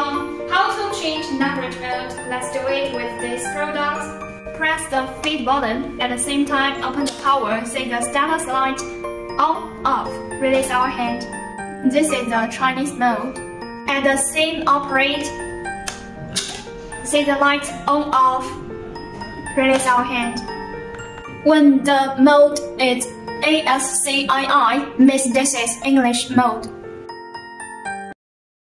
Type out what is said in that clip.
how to change language mode. Let's do it with this product. Press the feed button. At the same time, open the power. See the status light on, off. Release our hand. This is the Chinese mode. At the same operate. See the light on, off. Release our hand. When the mode is ASCII, means this is English mode.